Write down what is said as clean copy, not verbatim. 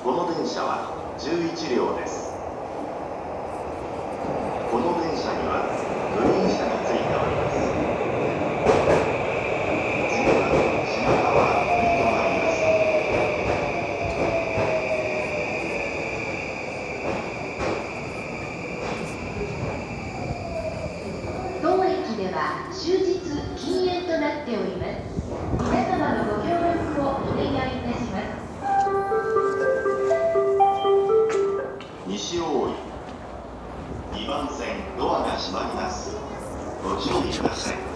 この電車は11両です。この電車にはグリーン車がついております。次は品川に停まります。 当駅では終日禁煙となっております。皆様のご協力をお願いいたします。 西大井2番線ドアが閉まります。ご注意ください。